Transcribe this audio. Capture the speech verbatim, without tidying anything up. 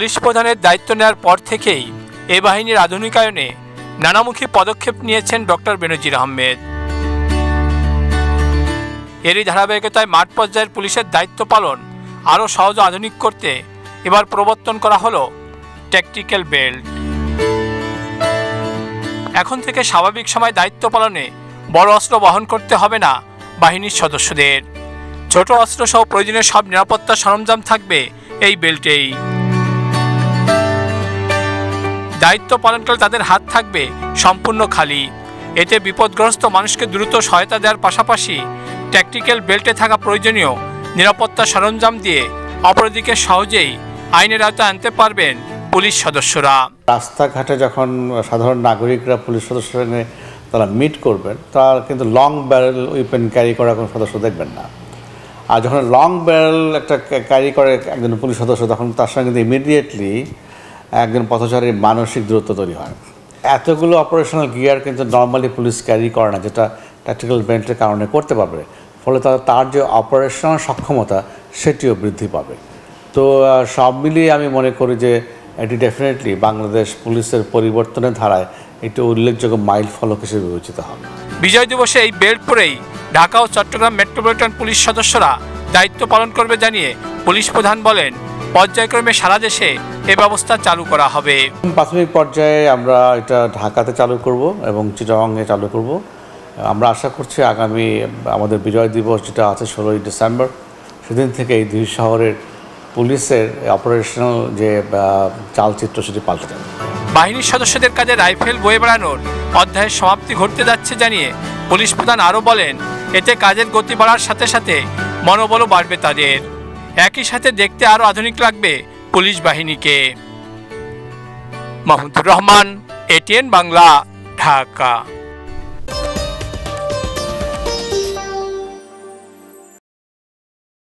Police প্রধানের দায়িত্ব নেওয়ার পর থেকেই এ বাহিনীর আধুনিকায়নে নানামুখী পদক্ষেপ নিয়েছেন ডক্টর বেনজির আহমেদ। এরই ধারাবাহিকতায় মাঠ পর্যায়ের পুলিশের দায়িত্ব পালন আরও সহজ আধুনিক করতে এবার প্রবর্তন করা হলো ট্যাকটিক্যাল বেল্ট। এখন থেকে স্বাভাবিক সময় দায়িত্ব পালনে বড় অস্ত্র বহন করতে হবে না বাহিনীর সদস্যদের। ছোট অস্ত্র সহ প্রয়োজনীয় সব নিরাপত্তা সরঞ্জাম থাকবে এই বেল্টেই। দায়িত্ব পালনকালে তাদের হাত থাকবে সম্পূর্ণ খালি। এতে বিপদগ্রস্ত মানুষকে দ্রুত সহায়তা দেওয়ার পাশাপাশি ট্যাকটিক্যাল বেল্টে থাকা প্রয়োজনীয় নিরাপত্তা সরঞ্জাম দিয়ে অপরাধীকে সহজেই আইনের আওতায় আনতে পারবেন পুলিশ সদস্যরা। রাস্তাঘাটে যখন সাধারণ নাগরিকরা পুলিশ সদস্যের সঙ্গে তারা মিট করবেন, তারা কিন্তু লং ব্যারেল উইপেন ক্যারি করা কোনো সদস্য দেখবেন না। আর যখন লং ব্যারেল একটা ক্যারি করে একজন পুলিশ সদস্য, তখন তার সঙ্গে কিন্তু ইমিডিয়েটলি একজন পথচারীর মানসিক দূরত্ব তৈরি হয়। এতগুলো অপারেশনাল গিয়ার কিন্তু নর্মালি পুলিশ ক্যারি করে না, যেটা ট্যাকটিক্যাল বেল্টের কারণে করতে পারবে। ফলে তার তার যে অপারেশনাল সক্ষমতা সেটিও বৃদ্ধি পাবে। তো সব মিলিয়ে আমি মনে করি যে এটি ডেফিনেটলি বাংলাদেশ পুলিশের পরিবর্তনের ধারায় একটি উল্লেখযোগ্য মাইল ফলক হিসেবে বিবেচিত হবে। বিজয় দিবসে এই বেল্ট পরেই ঢাকা ও চট্টগ্রাম মেট্রোপলিটন পুলিশ সদস্যরা দায়িত্ব পালন করবে জানিয়ে পুলিশ প্রধান বলেন, পর্যায়ক্রমে সারা দেশে এ ব্যবস্থা চালু করা হবে। প্রাথমিক পর্যায়ে আমরা এটা ঢাকাতে চালু করব এবং চিটাগংয়ে চালু করব। আমরা আশা করছি আগামী আমাদের বিজয় দিবস যেটা আছে ষোলোই ডিসেম্বর, সেদিন থেকে এই দুই শহরের পুলিশের অপারেশনাল যে চালচিত্র সেটি পাল্টে যাবে। বাহিনীর সদস্যদের কাজে রাইফেল বয়ে বেড়ানোর অধ্যায়ের সমাপ্তি ঘটতে যাচ্ছে জানিয়ে পুলিশ প্রধান আরও বলেন, এতে কাজের গতি বাড়ার সাথে সাথে মনোবলও বাড়বে তাদের। একই সাথে দেখতে আরও আধুনিক লাগবে পুলিশ বাহিনীকে। মাহমুদুর রহমান, এটিএন বাংলা, ঢাকা।